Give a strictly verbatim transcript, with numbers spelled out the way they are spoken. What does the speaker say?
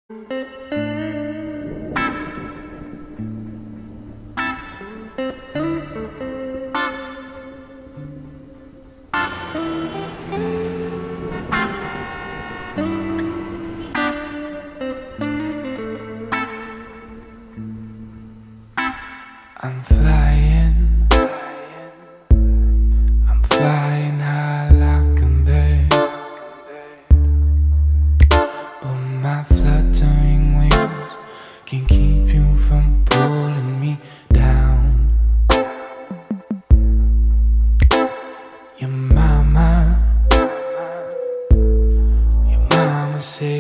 I'm flying, I'm flying high like a bird, but my fluttering wings can keep you from pulling me down. Your mama, your mama said